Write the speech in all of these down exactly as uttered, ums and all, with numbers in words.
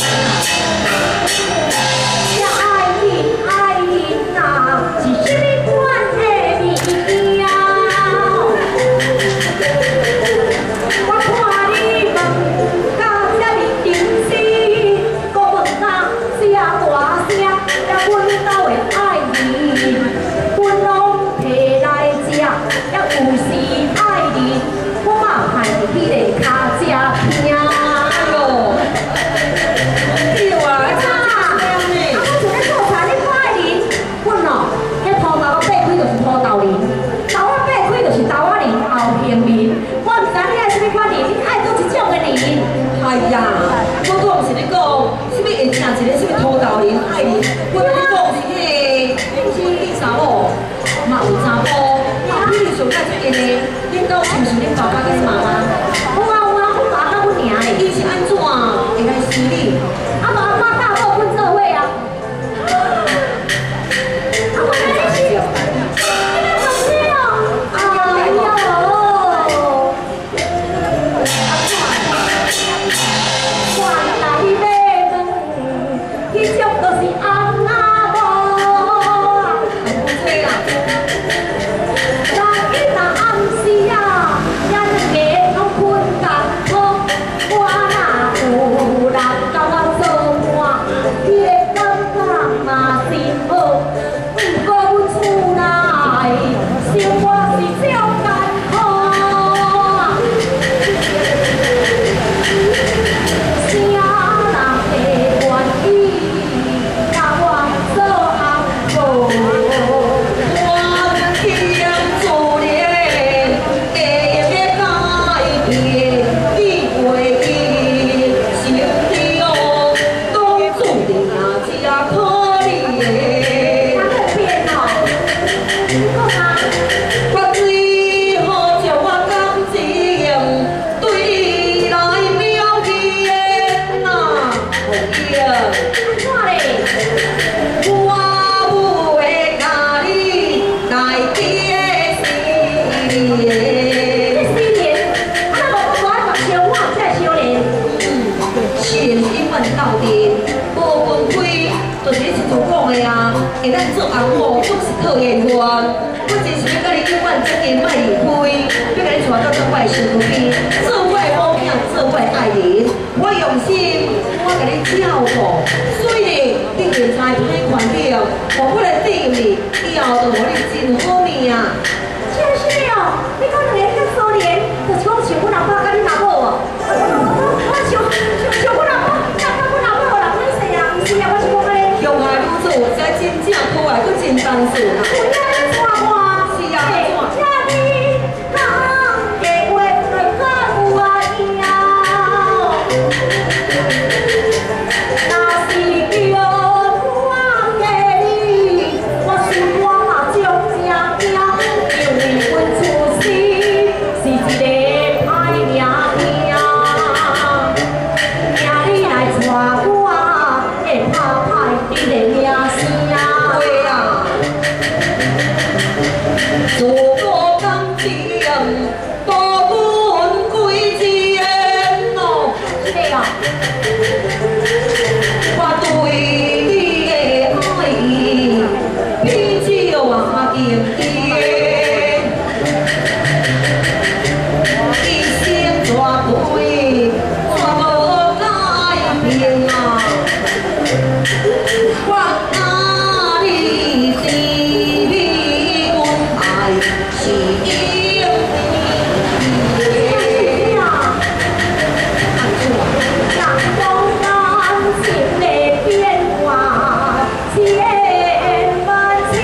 会当做红某，我是讨厌我，我真是要甲你永远这间卖离开，要甲你带到我的身边，做我的某囝，做我的爱人。我用心，我甲你照顾，虽然你会知歹看了，但我来对你，以后就互你真好命啊！ 真是哦，你讲两个较可怜，就是讲像阮阿爸甲你阿母哦，我像像像阮阿爸，甲阮阿母人恁细人，毋是啊，我是讲咧。 用爱女做，才真正可爱，佫真单纯啊！ 有影咧看我， 是啊，怎？ 这你讲的话，就够有啊影。若是叫我嫁你，我心我嘛足正惊，因为阮出世是一个歹命命，惊你来带我，会拍歹你的名声。 对啊，做个感情，多阮几钱哦？ 对啊。 我对你的爱意，比酒啊更甜，一生绝对绝无改变啊！我爱你是你，阮爱是因你。安怎？ 人风感情的变化，千万千。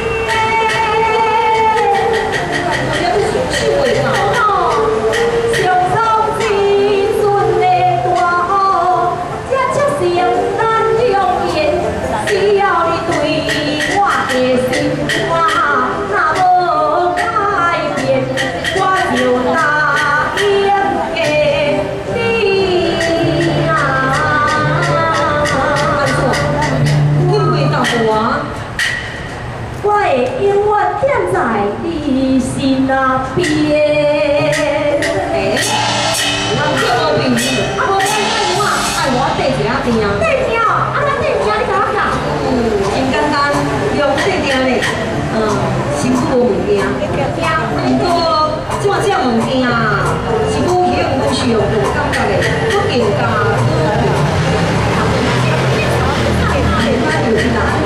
我也不是手袂到。 上苍之阵的大雨，这才是咱永远。只要你对我的心肝若无改变，我就答应嫁你啊！ 安怎？阮袂答我。 我会永远踮在你心那边。 诶，人叫无朋友，啊无爱爱我，爱我缀一下定。 对不过，即款这物件啊，是愈用愈实用，有感觉的，不更加。